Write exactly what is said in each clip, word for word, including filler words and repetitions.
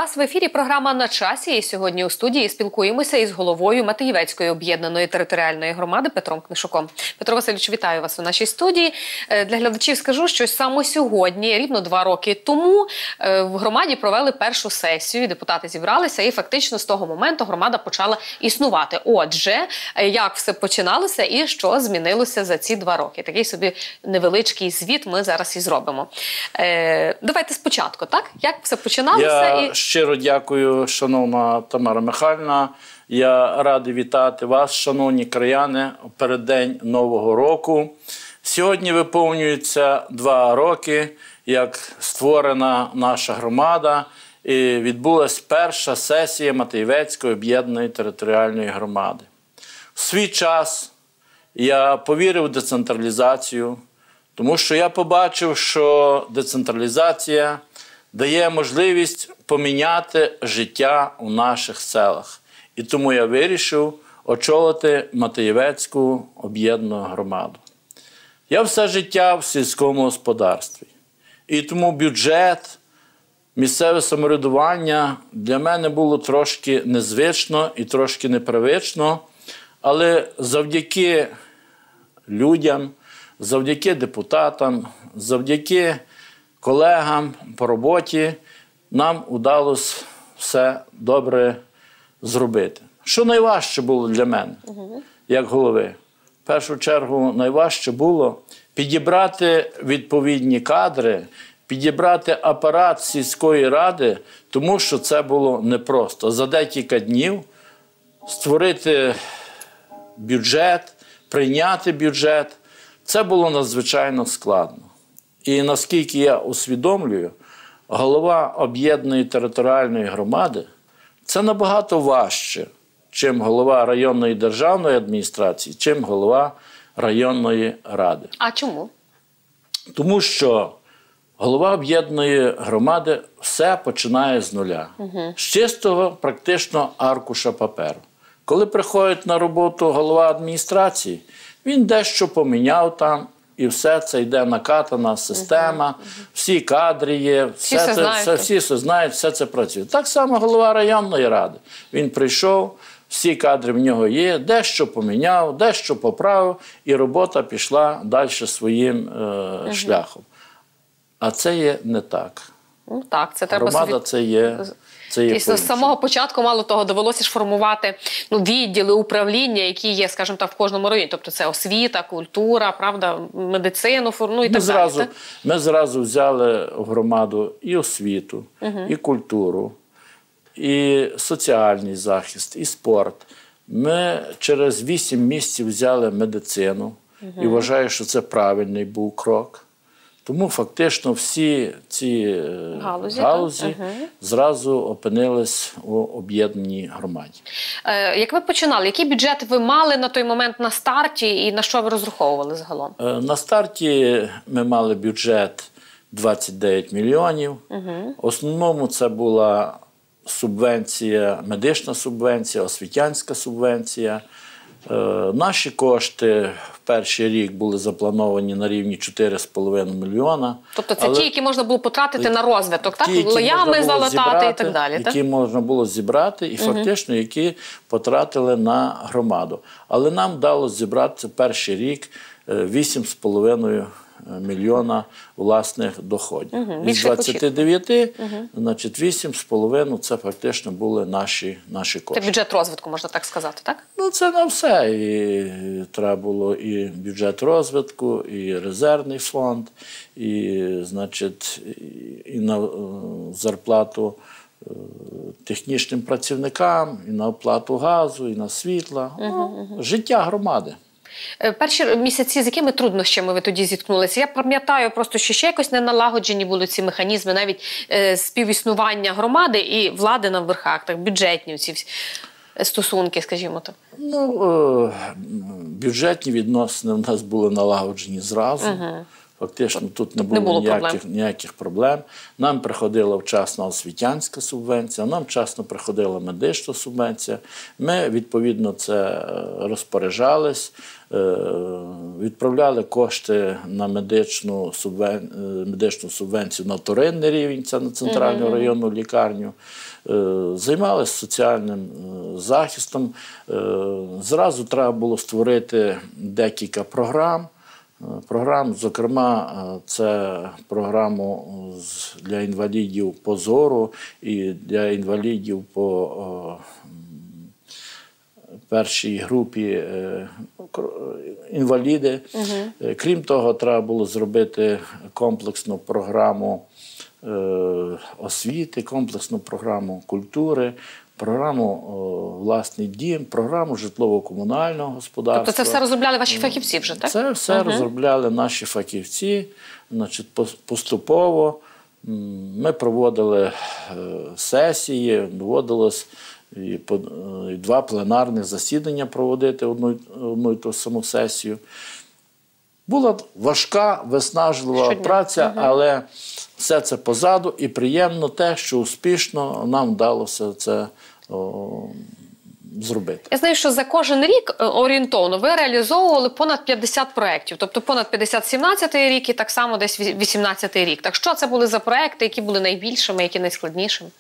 вас в ефірі програма «На часі». І сьогодні у студії спілкуємося із головою Матеївецької об'єднаної територіальної громади Петром Книшуком. Петро Васильович, вітаю вас у нашій студії. Для глядачів скажу, що саме сьогодні, рівно два роки тому, в громаді провели першу сесію, депутати зібралися і фактично з того моменту громада почала існувати. Отже, як все починалося і що змінилося за ці два роки? Такий собі невеличкий звіт ми зараз і зробимо. Давайте спочатку, так? Як все починалося? Я і... щиро дякую, шановна Тамара Михайлівна. Я радий вітати вас, шановні краяни, у переддень Нового року. Сьогодні виповнюється два роки, як створена наша громада, і відбулася перша сесія Матеївецької об'єднаної територіальної громади. В свій час я повірив в децентралізацію, тому що я побачив, що децентралізація дає можливість поміняти життя у наших селах. І тому я вирішив очолити Матеївецьку об'єднану громаду. Я все життя в сільському господарстві. І тому бюджет, місцеве самоврядування для мене було трошки незвично і трошки непривично. Але завдяки людям, завдяки депутатам, завдяки колегам по роботі нам вдалося все добре зробити. Що найважче було для мене, як голови? В першу чергу найважче було підібрати відповідні кадри, підібрати апарат сільської ради, тому що це було непросто. За декілька днів створити бюджет, прийняти бюджет – це було надзвичайно складно. І наскільки я усвідомлюю, голова об'єднаної територіальної громади – це набагато важче, чим голова районної державної адміністрації, чим голова районної ради. А чому? Тому що голова об'єднаної громади все починає з нуля. Угу. З чистого практично аркуша паперу. Коли приходить на роботу голова адміністрації, він дещо поміняв там, і все це йде накатана система, uh -huh. всі кадри є, всі все це, все, всі все знають, все це працює. Так само голова районної ради. Він прийшов, всі кадри в нього є, дещо поміняв, дещо поправив, і робота пішла далі своїм е, uh -huh. шляхом. А це є не так. Ну так, це треба Громада собі... це є... Дійсно, з самого початку, мало того, довелося ж формувати ну, відділи управління, які є, скажімо так, в кожному районі. Тобто це освіта, культура, правда, медицину, ну і так зразу, далі. Ми зразу взяли в громаду і освіту, угу. і культуру, і соціальний захист, і спорт. Ми через вісім місяців взяли медицину, угу. і вважаю, що це правильний був крок. Тому фактично всі ці галузі, галузі угу. зразу опинились у об'єднаній громаді. Е, як ви починали? Який бюджет ви мали на той момент на старті і на що ви розраховували загалом? Е, на старті ми мали бюджет двадцять дев'ять мільйонів. Угу. В основному це була субвенція, медична субвенція, освітянська субвенція. Е, наші кошти в перший рік були заплановані на рівні чотири з половиною мільйона. Тобто це ті, які можна було потратити на розвиток, так? Ями залатати зібрати, і так далі, так? Які можна було зібрати і угу. фактично, які потратили на громаду. Але нам вдалося зібрати перший рік вісім з половиною мільйона власних доходів. Угу. Із двадцяти дев'яти, угу. значить, вісім з половиною це фактично були наші, наші кошти. Це бюджет розвитку, можна так сказати, так? Ну, це на все. І треба було і бюджет розвитку, і резервний фонд, і, значить, і на зарплату технічним працівникам, і на оплату газу, і на світла. Угу, ну, угу. Життя громади. Перші місяці, з якими труднощами ви тоді зіткнулися? Я пам'ятаю просто, що ще якось не налагоджені були ці механізми, навіть е, співіснування громади і влади на верхах, так, бюджетні ці стосунки, скажімо так. Ну, е, бюджетні відносини в нас були налагоджені зразу. Угу. Фактично тут не було, не було ніяких, ніяких проблем. Нам приходила вчасно освітянська субвенція, нам вчасно приходила медична субвенція. Ми, відповідно, це розпоряджались, відправляли кошти на медичну, субвен... медичну субвенцію на вторинний рівень, це на центральну mm-hmm. районну лікарню. Займалися соціальним захистом. Зразу треба було створити декілька програм. Програм, зокрема, це програму для інвалідів по зору і для інвалідів по першій групі інваліди. Угу. Крім того, треба було зробити комплексну програму освіти, комплексну програму культури, програму «Власний дім», програму житлово-комунального господарства. Тобто це все розробляли ваші фахівці вже, так? Це все угу. розробляли наші фахівці, значить, поступово. Ми проводили сесії, доводилось і, по, і два пленарних засідання проводити одну, одну і ту саму сесію. Була важка, виснажлива Щодня. праця, угу. але все це позаду, і приємно те, що успішно нам вдалося це о, зробити. Я знаю, що за кожен рік орієнтовно ви реалізовували понад п'ятдесят проєктів, тобто понад п'ятдесят сімнадцятий рік і так само десь вісімнадцятий рік. Так що це були за проєкти, які були найбільшими, які найскладнішими?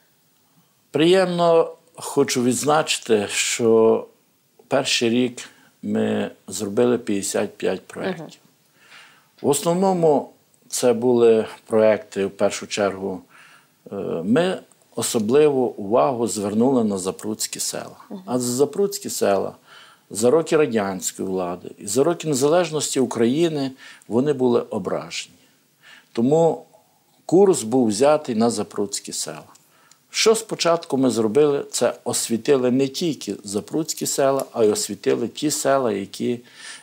Приємно хочу відзначити, що перший рік ми зробили п'ятдесят п'ять проєктів. Угу. В основному це були проєкти, в першу чергу, ми особливу увагу звернули на запруцькі села. Угу. А запруцькі села за роки радянської влади і за роки незалежності України вони були ображені. Тому курс був взятий на запруцькі села. Що спочатку ми зробили? Це освітили не тільки запруцькі села, а й освітили ті села, які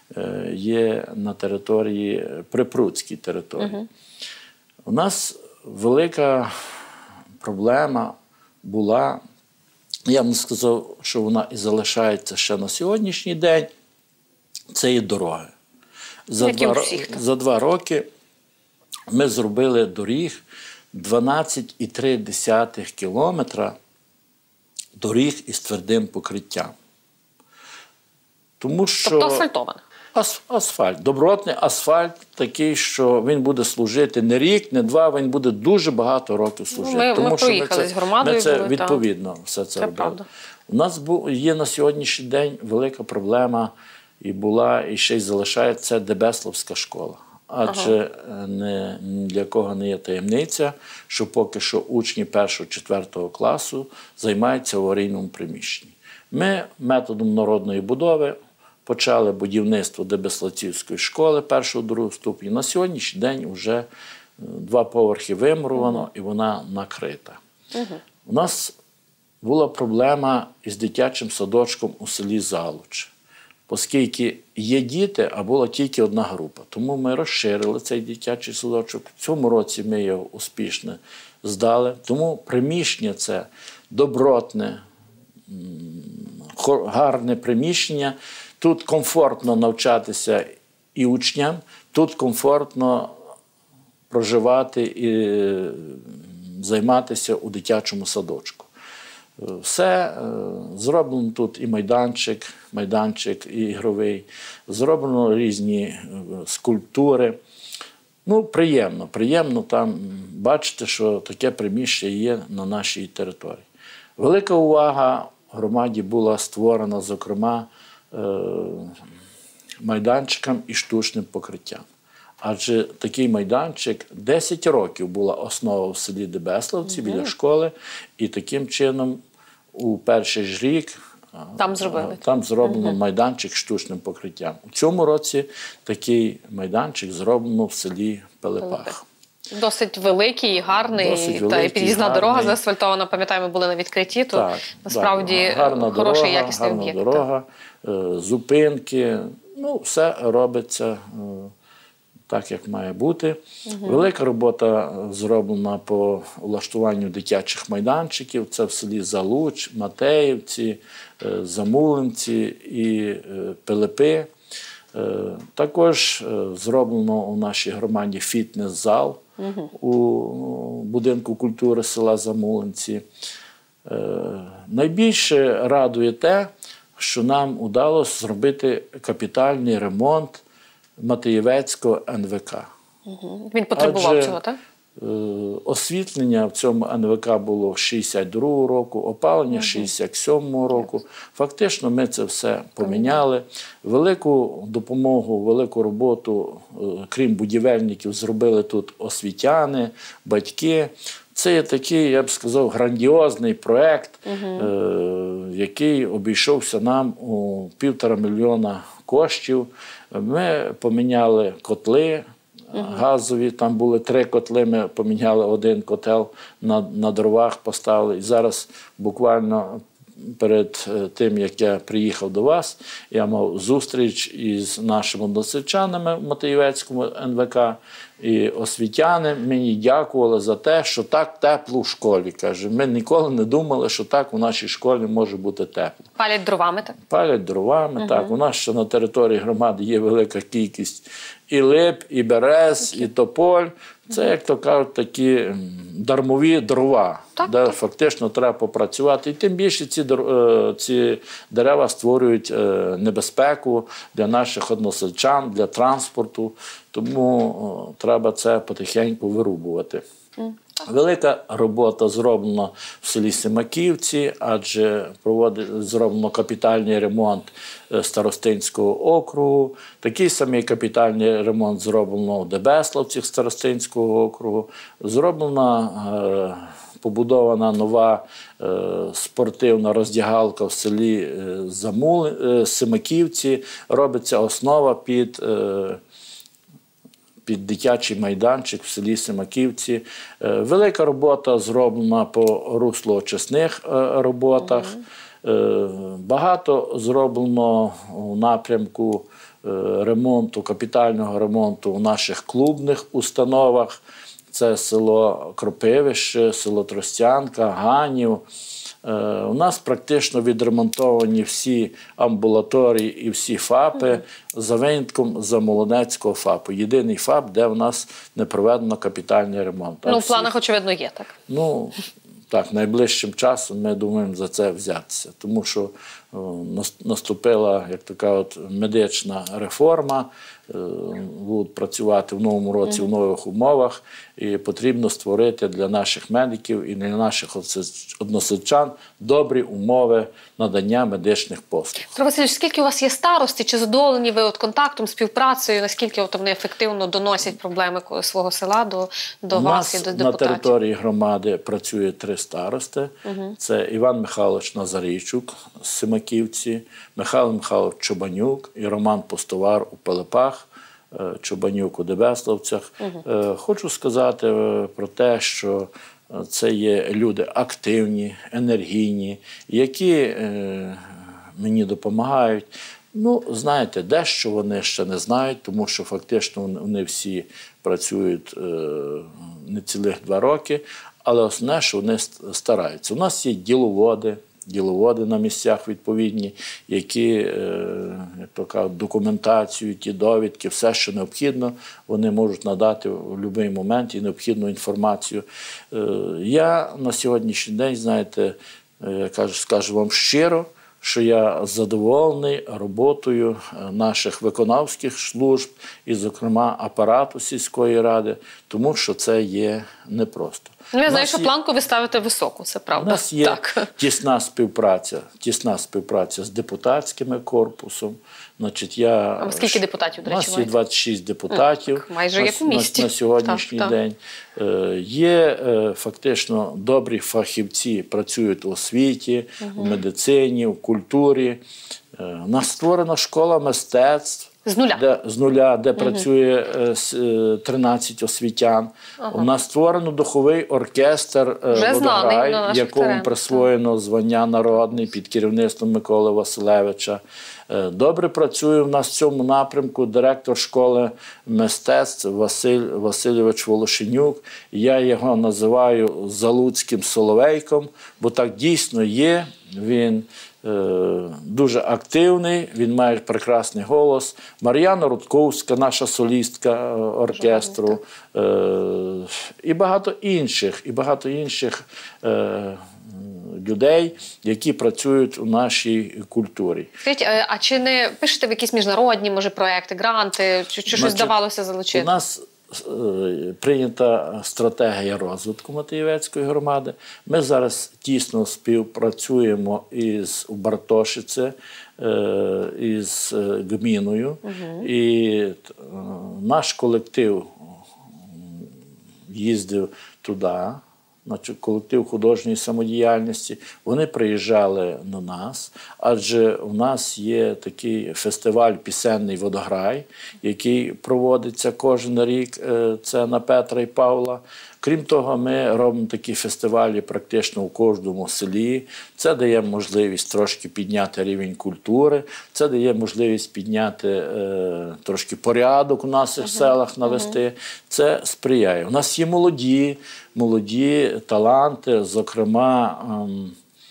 є на території, припруцькій території. Угу. У нас велика проблема була, я б не сказав, що вона і залишається ще на сьогоднішній день, це є дороги. За, два, за два роки ми зробили доріг дванадцять цілих три десятих кілометра доріг із твердим покриттям. Тому що... Тобто асфальтоване? Асфальт. Добротний асфальт такий, що він буде служити не рік, не два, він буде дуже багато років служити. Ми, Тому ми що проїхали ми це, з громадою. Ми це були, відповідно та. все це, це робили. Правда. У нас є на сьогоднішній день велика проблема, і була, і ще й залишається, це Дебеславська школа. Адже ага. не, ні для кого не є таємниця, що поки що учні першого-четвертого класу займаються в аварійному приміщенні. Ми методом народної будови почали будівництво Дебеславцівської школи першого-другого ступеня. На сьогоднішній день вже два поверхи вимуровано, угу. і вона накрита. Угу. У нас була проблема із дитячим садочком у селі Залуч. Оскільки є діти, а була тільки одна група. Тому ми розширили цей дитячий садочок. В цьому році ми його успішно здали. Тому приміщення це добротне, гарне приміщення. Тут комфортно навчатися і учням, тут комфортно проживати і займатися у дитячому садочку. Все зроблено тут і майданчик, майданчик і ігровий, зроблено різні скульптури. Ну, приємно, приємно там бачити, що таке приміщення є на нашій території. Велика увага громаді була створена, зокрема, майданчиком і штучним покриттям. Адже такий майданчик десять років була основа в селі Дебеславці угу. біля школи, і таким чином у перший ж рік там зробили. Там зроблено угу. майданчик з штучним покриттям. У цьому році такий майданчик зроблено в селі Пилипах. Досить великий і гарний, Досить великий, та і під'їзна дорога заасфальтована, пам'ятаємо, були на відкритті, то так, насправді гарна хороший, дорога, якісний гарна об'єкт. дорога, зупинки, ну, все робиться так, як має бути. Угу. Велика робота зроблена по влаштуванню дитячих майданчиків. Це в селі Залуч, Матеївці, Замулинці і Пилипи. Також зроблено у нашій громаді фітнес-зал угу. у будинку культури села Замулинці. Найбільше радує те, що нам вдалося зробити капітальний ремонт Матеєвецького ен ве ка. Угу. Він потребував Адже цього, так? Освітлення в цьому ен ве ка було шістдесят другого року, опалення шістдесят сьомого року. Фактично ми це все поміняли. Велику допомогу, велику роботу, крім будівельників, зробили тут освітяни, батьки. Це є такий, я б сказав, грандіозний проєкт, угу. який обійшовся нам у півтора мільйона коштів. Ми поміняли котли газові, там були три котли, ми поміняли один котел, на, на дровах поставили. І зараз буквально перед тим, як я приїхав до вас, я мав зустріч із нашими односельчанами в Матеєвецькому ен ве ка. І освітяни мені дякували за те, що так тепло в школі. Каже, ми ніколи не думали, що так у нашій школі може бути тепло. Палять дровами, так? Палять дровами, угу. так. У нас ще на території громади є велика кількість і лип, і берез, і тополь. Це, як то кажуть, такі дармові дрова, так, де так. фактично треба попрацювати. І тим більше ці, ці дерева створюють небезпеку для наших односельчан, для транспорту. Тому треба це потихеньку вирубувати. Велика робота зроблена в селі Семаківці, адже проводить, зроблено капітальний ремонт Старостинського округу. Такий самий капітальний ремонт зроблено в Дебеславці Старостинського округу. Зроблена, побудована нова спортивна роздягалка в селі Замули, Семаківці. Робиться основа під під дитячий майданчик в селі Семаківці. Велика робота зроблена по руслоочисних роботах. Mm-hmm. Багато зроблено у напрямку ремонту, капітального ремонту у наших клубних установах. Це село Кропивище, село Тростянка, Ганів. У нас практично відремонтовані всі амбулаторії і всі ФАПи за винятком Замолинецького ФАПу. Єдиний ФАП, де в нас не проведено капітальний ремонт. Ну, в планах, очевидно, є, так? Ну, так, найближчим часом ми думаємо за це взятися. Тому що наступила, як така от медична реформа, будуть працювати в новому році в нових умовах, і потрібно створити для наших медиків і для наших односельчан добрі умови надання медичних послуг. Петро Васильович, скільки у вас є старості? Чи задоволені ви от контактом, співпрацею? Наскільки от вони ефективно доносять проблеми свого села до, до вас і до депутатів? На території громади працює три старости. Угу. Це Іван Михайлович Назарійчук з Семаківці, Михайло Михайлович Чобанюк і Роман Постовар у Пилипах, Чобанюк у Дебеславцях. Угу. Хочу сказати про те, що це є люди активні, енергійні, які е, мені допомагають. Ну, знаєте, дещо вони ще не знають, тому що фактично вони всі працюють е, не цілих два роки, але основне, що вони стараються. У нас є діловоди, діловоди на місцях відповідні, які, як то кажуть, документацію, ті довідки, все, що необхідно, вони можуть надати в будь-який момент і необхідну інформацію. Я на сьогоднішній день, знаєте, скажу вам щиро, що я задоволений роботою наших виконавських служб і, зокрема, апарату сільської ради, тому що це є непросто. Ну, я знаю, що є... планку ви ставите високу, це правда. У нас є так. тісна співпраця, тісна співпраця з депутатським корпусом. Значить, я... А скільки депутатів, до речі, У нас є двадцять шість депутатів. Так, майже як у місті. На, на сьогоднішній так, день. Так. Є фактично добрі фахівці, працюють у освіті, угу. в медицині, в культурі. У нас створена школа мистецтв. З нуля? Де, з нуля, де угу. працює тринадцять освітян. Ага. У нас створено духовий оркестр «Водограй», якому присвоєно звання народний під керівництвом Миколи Василевича. Добре працює в нас в цьому напрямку директор школи мистецтв Василь Васильович Волошенюк. Я його називаю Залуцьким Соловейком, бо так дійсно є. Він дуже активний, він має прекрасний голос. Мар'яна Рудковська, наша солістка оркестру, і багато інших, і багато інших людей, які працюють у нашій культурі. Скажіть, а чи не пишете в якісь міжнародні, може, проекти, гранти, чи, чи щось вдавалося залучити? У нас прийнята стратегія розвитку Матеєвецької громади. Ми зараз тісно співпрацюємо із Бартошице, із гміною. Угу. І наш колектив їздив туди, значить, колектив художньої самодіяльності, вони приїжджали до нас, адже у нас є такий фестиваль «Пісенний водограй», який проводиться кожен рік, це на Петра і Павла. Крім того, ми робимо такі фестивалі практично у кожному селі. Це дає можливість трошки підняти рівень культури, це дає можливість підняти е, трошки порядок у наших uh-huh. селах, навести. Uh-huh. Це сприяє. У нас є молоді, молоді таланти, зокрема, ем,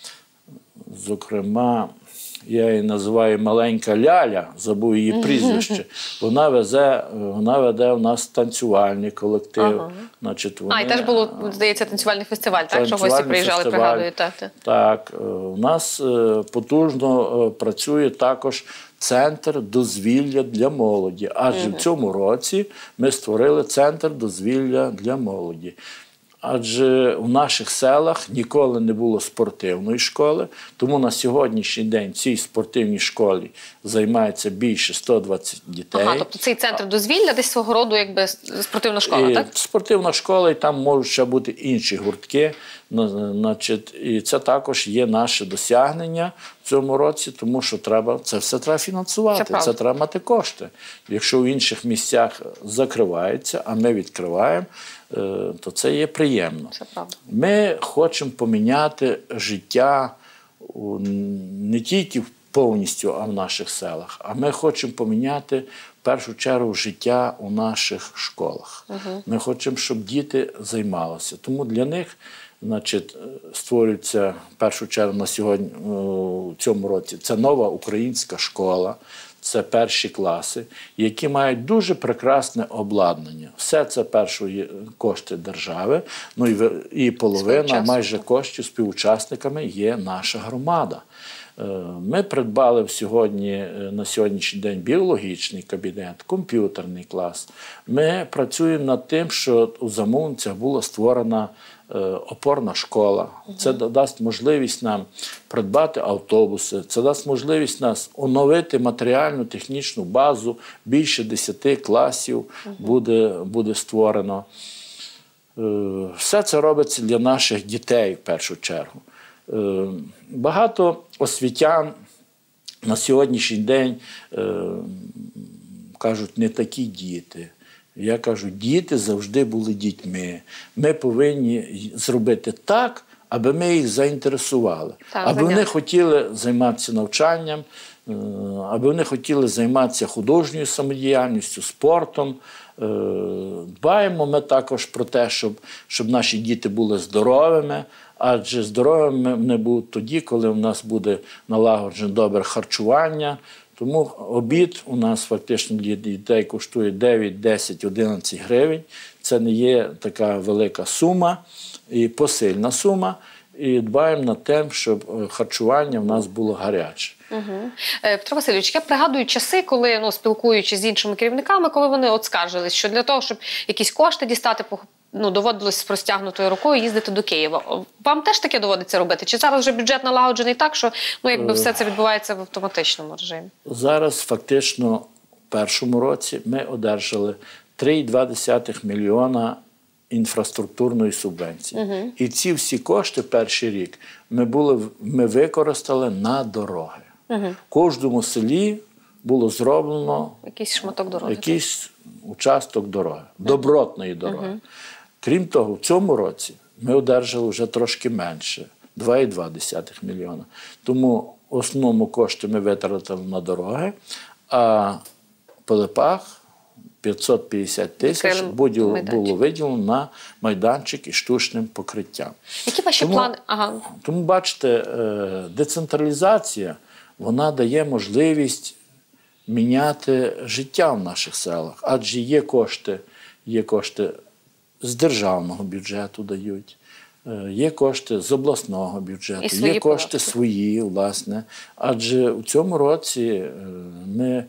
зокрема, я її називаю маленька Ляля, забув її прізвище. Вона везе, вона веде у нас танцювальний колектив. Ага. Значить, вони, а, і теж було, здається, танцювальний фестиваль, так? Що гості приїжджали, фестиваль, пригадують. Так, так. так, у нас потужно працює також центр дозвілля для молоді. Адже угу. в цьому році ми створили центр дозвілля для молоді. Адже у наших селах ніколи не було спортивної школи, тому на сьогоднішній день в цій спортивній школі займається більше ста двадцяти дітей. Ага, тобто цей центр дозвілля десь свого роду якби спортивна школа, і так? Спортивна школа, і там можуть ще бути інші гуртки. Значить, і це також є наше досягнення в цьому році, тому що треба, це все треба фінансувати, це, це треба мати кошти. Якщо в інших місцях закривається, а ми відкриваємо, то це є приємно. Це правда. Ми хочемо поміняти життя не тільки повністю а в наших селах, а ми хочемо поміняти в першу чергу життя у наших школах. Угу. Ми хочемо, щоб діти займалися. Тому для них, значить, створюється в першу чергу на сьогодні, у цьому році, це нова українська школа. Це перші класи, які мають дуже прекрасне обладнання. Все це перші кошти держави, ну і, і половина майже коштів співучасниками є наша громада. Ми придбали сьогодні, на сьогоднішній день біологічний кабінет, комп'ютерний клас. Ми працюємо над тим, що у замовницях була створена опорна школа. Це дасть можливість нам придбати автобуси, це дасть можливість нас оновити матеріальну технічну базу, більше десяти класів буде, буде створено. Все це робиться для наших дітей в першу чергу. Багато освітян на сьогоднішній день кажуть, не такі діти. Я кажу, діти завжди були дітьми. Ми повинні зробити так, аби ми їх заінтересували. Так, аби вони хотіли займатися навчанням, аби вони хотіли займатися художньою самодіяльністю, спортом. Дбаємо ми також про те, щоб, щоб наші діти були здоровими, адже здоровими вони будуть тоді, коли у нас буде налагоджено добре харчування. Тому обід у нас фактично для дітей коштує дев'ять, десять, одинадцять гривень. Це не є така велика сума і посильна сума. І дбаємо над тим, щоб харчування в нас було гаряче. Угу. Петро Васильович, я пригадую часи, коли, ну, спілкуючись з іншими керівниками, коли вони от скаржились, що для того, щоб якісь кошти дістати, ну, доводилось з простягнутою рукою їздити до Києва. Вам теж таке доводиться робити? Чи зараз вже бюджет налагоджений так, що, ну, якби все це відбувається в автоматичному режимі? Зараз фактично в першому році ми одержали три цілих дві десятих мільйона інфраструктурної субвенції. Угу. І ці всі кошти перший рік ми, були, ми використали на дороги. Угу. В кожному селі було зроблено якийсь шматок дороги. Якийсь участок дороги, добротної дороги. Угу. Крім того, в цьому році ми одержали вже трошки менше, два цілих дві десятих мільйона. Тому в основному кошти ми витратили на дороги, а по Пилипах п'ятсот п'ятдесят тисяч було, було виділено на майданчик із штучним покриттям. Які ваші тому, плани? Ага. Тому, бачите, децентралізація, вона дає можливість міняти життя в наших селах. Адже є кошти, є кошти з державного бюджету дають, є кошти з обласного бюджету, є кошти податки. свої, власне. Адже у цьому році ми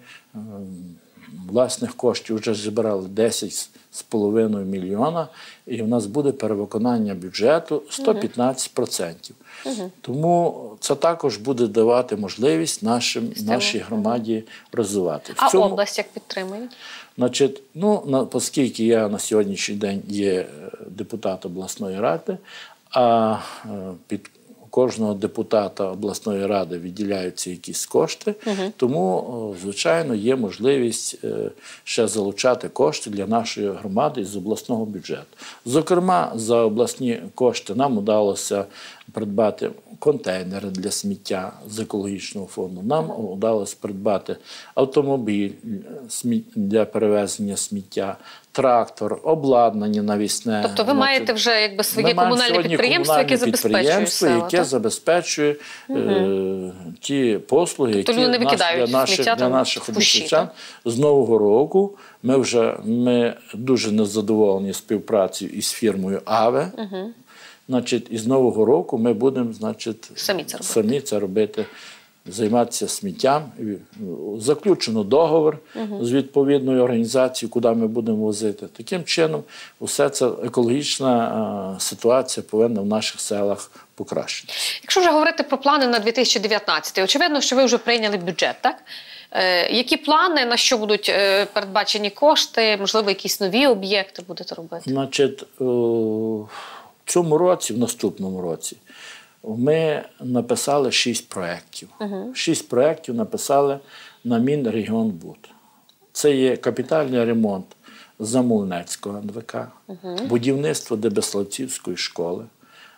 власних коштів вже зібрали десять з половиною мільйона, і в нас буде перевиконання бюджету сто п'ятнадцять відсотків. Угу. Тому це також буде давати можливість нашим, нашій громаді розвивати. А в цьому, область як підтримує? Значить, ну, на, оскільки я на сьогоднішній день є депутат обласної ради, а під кожного депутата обласної ради виділяються якісь кошти, угу. тому, звичайно, є можливість ще залучати кошти для нашої громади з обласного бюджету. Зокрема, за обласні кошти нам вдалося придбати контейнери для сміття з екологічного фонду. Нам вдалося придбати автомобіль для перевезення сміття, трактор, обладнання навісне. Тобто ви маєте вже якби своє комунальне підприємство, яке забезпечує села, яке так? забезпечує угу. е, ті послуги, тобто які наш, для наших, для наших односельчан. З Нового року ми вже ми дуже незадоволені співпрацею із фірмою АВЕ. Угу. Значить, із Нового року ми будемо, значить, самі це робити. Самі це робити, займатися сміттям. Заключено договір угу. з відповідною організацією, куди ми будемо возити. Таким чином, усе це екологічна а, ситуація повинна в наших селах покращитися. Якщо вже говорити про плани на дві тисячі дев'ятнадцятий, очевидно, що ви вже прийняли бюджет, так? Е, які плани, на що будуть е, передбачені кошти, можливо, якісь нові об'єкти будете робити? Значить, о... в цьому році, в наступному році, ми написали шість проєктів. Uh-huh. Шість проєктів написали на Мінрегіонбуд. Це є капітальний ремонт Замолинецького ен ве ка, uh-huh. будівництво Дебеславцівської школи,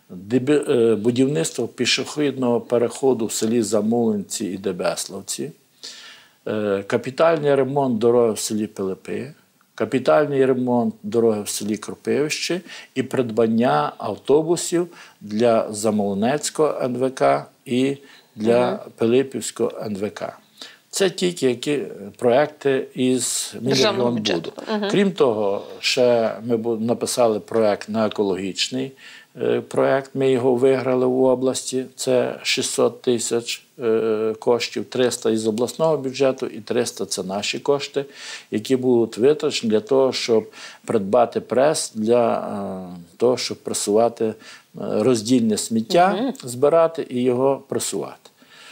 будівництво пішохідного переходу в селі Замолинці і Дебеславці, капітальний ремонт дороги в селі Пилипи, капітальний ремонт дороги в селі Кропивище і придбання автобусів для Замолинецького ен ве ка і для угу. Пилипівського ен ве ка. Це тільки які проекти із Мінрегіонбуду. Угу. Крім того, ще ми написали проект на екологічний проект. Ми його виграли в області. Це шістсот тисяч коштів, триста із обласного бюджету і триста – це наші кошти, які будуть витрачені для того, щоб придбати прес, для того, щоб пресувати роздільне сміття, угу. збирати і його пресувати.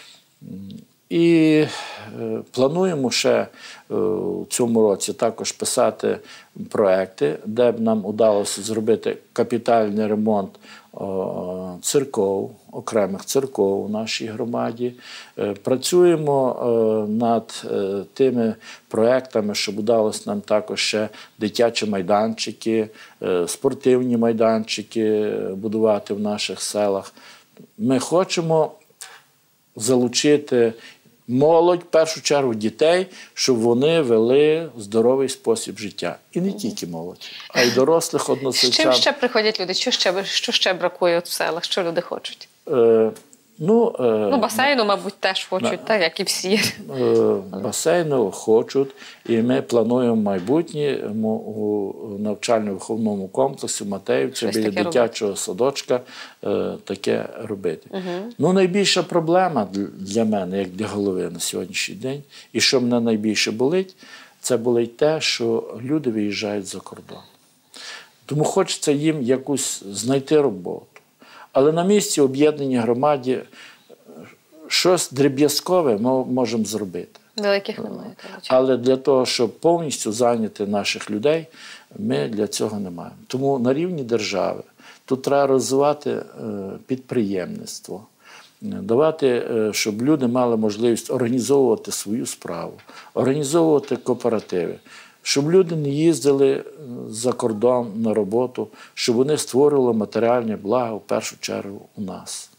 І плануємо ще в цьому році також писати проекти, де б нам вдалося зробити капітальний ремонт церков, окремих церков у нашій громаді. Працюємо над тими проектами, щоб вдалося нам також ще дитячі майданчики, спортивні майданчики будувати в наших селах. Ми хочемо залучити молодь, в першу чергу дітей, щоб вони вели здоровий спосіб життя. І не тільки молодь, а й дорослих односельчан. З чим ще приходять люди? Що ще, що ще бракує в селах? Що люди хочуть? Е, ну, е, ну, басейну, мабуть, теж хочуть, на, так, як і всі. Е, басейну хочуть, і ми плануємо в майбутньому у навчально-виховному комплексі в Матеївці біля дитячого робити. садочка е, таке робити. Угу. Ну, найбільша проблема для мене, як для голови на сьогоднішній день, і що мене найбільше болить, це болить те, що люди виїжджають за кордон. Тому хочеться їм якусь знайти роботу. Але на місці об'єднаній громаді щось дріб'язкове ми можемо зробити. Великих немає. Але для того, щоб повністю зайняти наших людей, ми для цього не маємо. Тому на рівні держави тут треба розвивати підприємництво, давати, щоб люди мали можливість організовувати свою справу, організовувати кооперативи. Щоб люди не їздили за кордон на роботу, щоб вони створювали матеріальне благо, в першу чергу, у нас,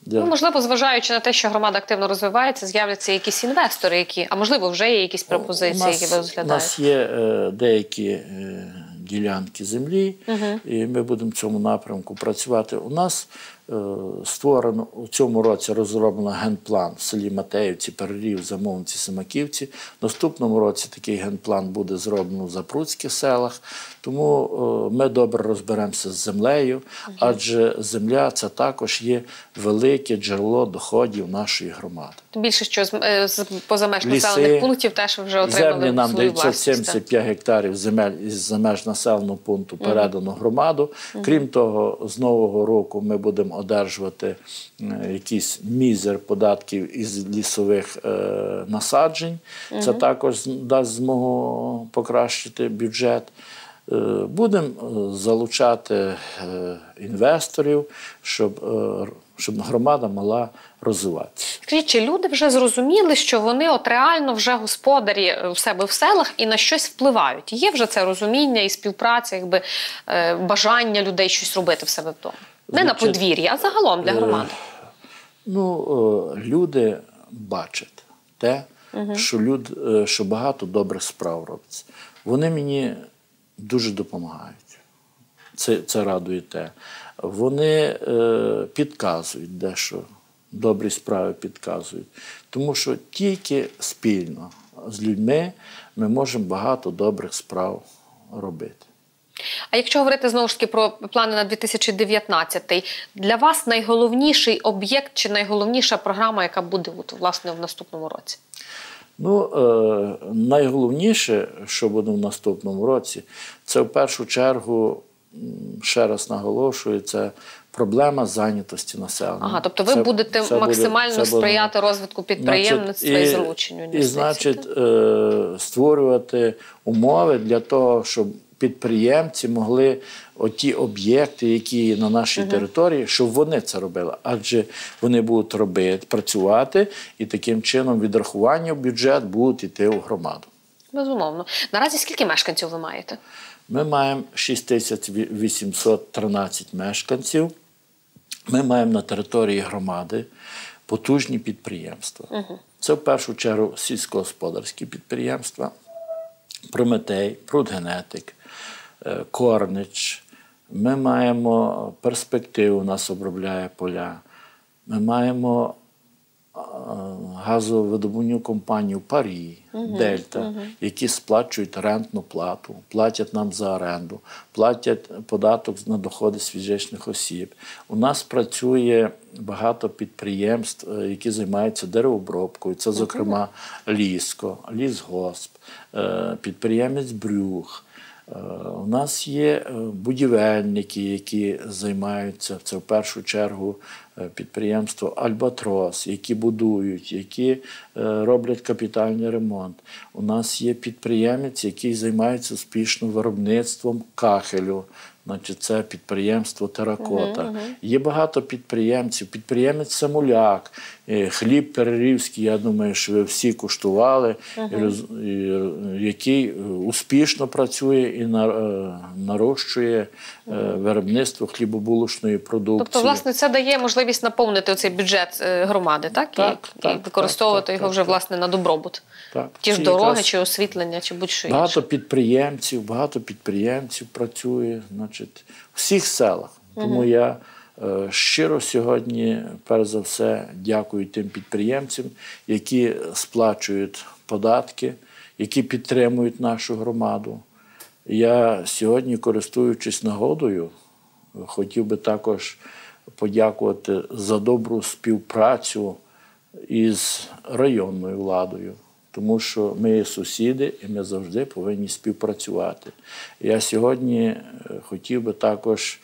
Ну, можливо, зважаючи на те, що громада активно розвивається, з'являться якісь інвестори, які, а можливо, вже є якісь пропозиції, нас, які ви розглядаєте? У нас є е, деякі е, ділянки землі, угу. і ми будемо в цьому напрямку працювати. У нас е, створено, у цьому році розроблено генплан в селі Матеївці, Перерів, Замовниці, Семаківці. В наступному році такий генплан буде зроблено в Запруцьких селах. Тому е, ми добре розберемося з землею, угу. адже земля – це також є велике джерело доходів нашої громади. Тим більше, що з, з поза меж населених пунктів теж вже отримали землі нам свою дев'ятсот сімдесят п'ять гектарів земель із-за меж населеного пункту передано угу. громаду. Угу. Крім того, з нового року ми будемо одержувати якийсь мізер податків із лісових е, насаджень. Угу. Це також дасть змогу покращити бюджет. Будемо залучати інвесторів, щоб, щоб громада могла розвиватися. Скажіть, чи люди вже зрозуміли, що вони от реально вже господарі в себе в селах і на щось впливають? Є вже це розуміння і співпраця, якби бажання людей щось робити в себе вдома? Не Значить, на подвір'ї, а загалом для громади. Ну, люди бачать те, угу. що, люд, що багато добрих справ робиться. Вони мені дуже допомагають. Це, це радує те. Вони е, підказують дещо, добрі справи підказують. Тому що тільки спільно з людьми ми можемо багато добрих справ робити. А якщо говорити знову ж таки про плани на дві тисячі дев'ятнадцятий, для вас найголовніший об'єкт чи найголовніша програма, яка буде от, власне в наступному році? Ну, е, найголовніше, що буде в наступному році, це в першу чергу, ще раз наголошую, це проблема зайнятості населення. Ага, тобто ви це, будете це максимально буде, сприяти буде, розвитку підприємництва значить, і, і залученню інвестицій? І, значить, е, створювати умови для того, щоб підприємці могли оті об'єкти, які на нашій угу. території, щоб вони це робили. Адже вони будуть робити, працювати, і таким чином відрахування в бюджет будуть йти у громаду. Безумовно. Наразі скільки мешканців ви маєте? Ми маємо шість тисяч вісімсот тринадцять мешканців. Ми маємо на території громади потужні підприємства. Угу. Це в першу чергу сільськогосподарські підприємства, Прометей, Прудгенетик, Корнич. Ми маємо перспективу, нас обробляє поля. Ми маємо газовидобувну компанію «Парі», угу, «Дельта», угу. які сплачують рентну плату, платять нам за оренду, платять податок на доходи з фізичних осіб. У нас працює багато підприємств, які займаються деревообробкою. Це, зокрема, Ліско, Лісгосп, підприємець Брюх. У нас є будівельники, які займаються, це в першу чергу підприємство «Альбатрос», які будують, які роблять капітальний ремонт. У нас є підприємець, який займається успішно виробництвом кахелю. Значить, це підприємство «Теракота». Uh-huh, uh-huh. Є багато підприємців. Підприємець «Самуляк», хліб перерівський, я думаю, що ви всі куштували, uh-huh. який успішно працює і нарощує uh-huh. виробництво хлібобулочної продукції. Тобто, власне, це дає можливість наповнити цей бюджет громади, так? Так, і, так, і використовувати так, його так, вже, так. власне, на добробут. Так. Ті ж дороги, чи освітлення, чи будь-що інше. Багато підприємців, багато підприємців працює, значить, в всіх селах. Тому угу. я е, щиро сьогодні, перш за все, дякую тим підприємцям, які сплачують податки, які підтримують нашу громаду. Я сьогодні, користуючись нагодою, хотів би також подякувати за добру співпрацю із районною владою. Тому що ми є сусіди і ми завжди повинні співпрацювати. Я сьогодні хотів би також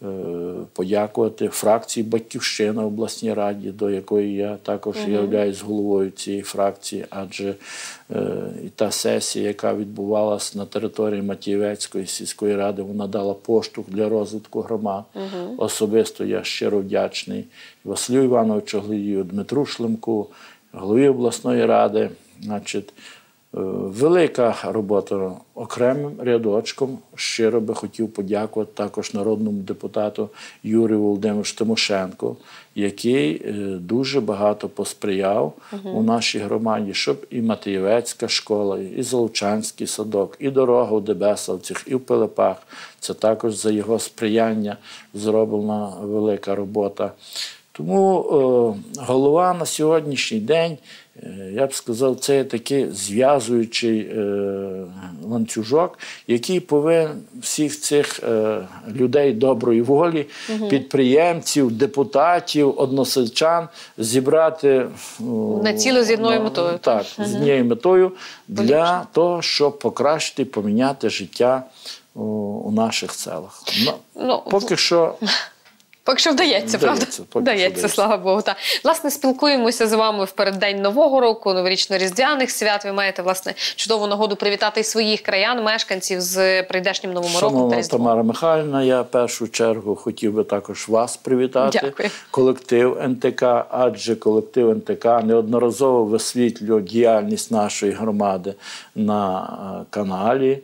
подякувати фракції «Батьківщина» в обласній раді, до якої я також угу. являюсь головою цієї фракції, адже і та сесія, яка відбувалася на території Матіївецької сільської ради, вона дала поштовх для розвитку громад. Угу. Особисто я щиро вдячний Василю Івановичу Глію, Дмитру Шлемку, голові обласної ради. Значить, Велика робота окремим рядочком. Щиро би хотів подякувати також народному депутату Юрію Володимировичу Тимошенку, який дуже багато посприяв угу. у нашій громаді, щоб і Матеєвецька школа, і Золочанський садок, і дорога у Дебесовцях, і в Пилипах. Це також за його сприяння зроблена велика робота. Тому е, голова на сьогоднішній день, е, я б сказав, це такий зв'язуючий е, ланцюжок, який повинен всіх цих е, людей доброї волі, угу. підприємців, депутатів, односельчан зібрати е, на цілу з одною метою. Так, угу. з однією метою для Поліпше. того, щоб покращити, поміняти життя у, у наших селах. Ну, ну, поки що... Поки що вдається, правда? Вдається, вдається, слава Богу. Та. Власне, спілкуємося з вами в переддень Нового року, новорічно-різдвяних свят. Ви маєте, власне, чудову нагоду привітати і своїх краян, мешканців з прийдешнім Новим роком та Різдвом. Шановна Тамара Михайлівна, я в першу чергу хотів би також вас привітати. Дякую. Колектив ен те ка, адже колектив ен те ка неодноразово висвітлює діяльність нашої громади на каналі.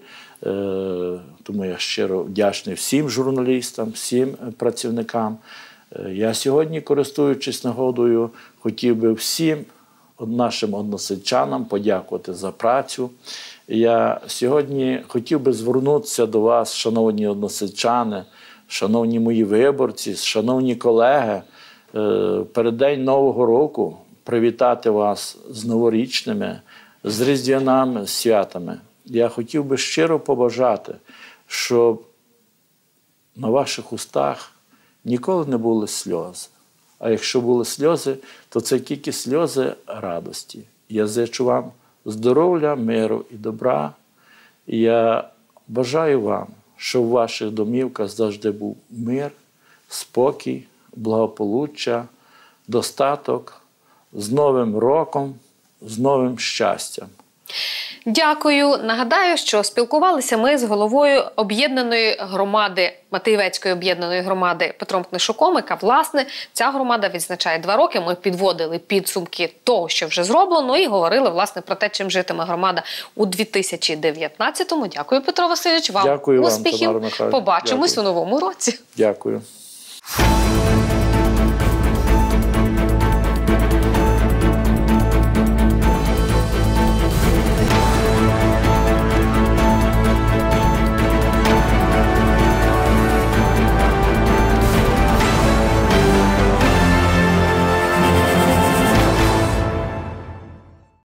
Тому я щиро вдячний всім журналістам, всім працівникам. Я сьогодні, користуючись нагодою, хотів би всім нашим односельчанам подякувати за працю. Я сьогодні хотів би звернутися до вас, шановні односельчани, шановні мої виборці, шановні колеги, переддень Нового року привітати вас з новорічними, з різдвяними святами. Я хотів би щиро побажати, щоб на ваших устах ніколи не були сльози. А якщо були сльози, то це тільки сльози радості. Я зичу вам здоров'я, миру і добра. І я бажаю вам, щоб в ваших домівках завжди був мир, спокій, благополуччя, достаток, з Новим роком, з новим щастям. Дякую. Нагадаю, що спілкувалися ми з головою об'єднаної громади, Матеєвецької об'єднаної громади Петром Книшуком, яка, власне, ця громада відзначає два роки. Ми підводили підсумки того, що вже зроблено, і говорили, власне, про те, чим житиме громада у дві тисячі дев'ятнадцятому. Дякую, Петро Васильович. Вам Дякую успіхів. Вам, Тамара Михайлівна. Побачимось Дякую. у новому році. Дякую.